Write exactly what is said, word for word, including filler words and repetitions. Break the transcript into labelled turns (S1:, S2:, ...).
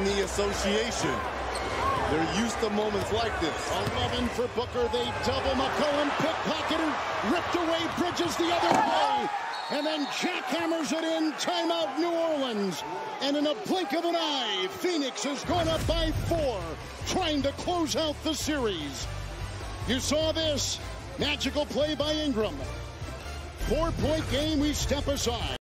S1: in the association. They're used to moments like this.
S2: eleven for Booker. They double McCollum. Pickpocketer. Ripped away. Bridges the other way. And then jackhammers it in. Timeout New Orleans. And in a blink of an eye, Phoenix has gone up by four, trying to close out the series. You saw this. Magical play by Ingram. Four-point game, we step aside.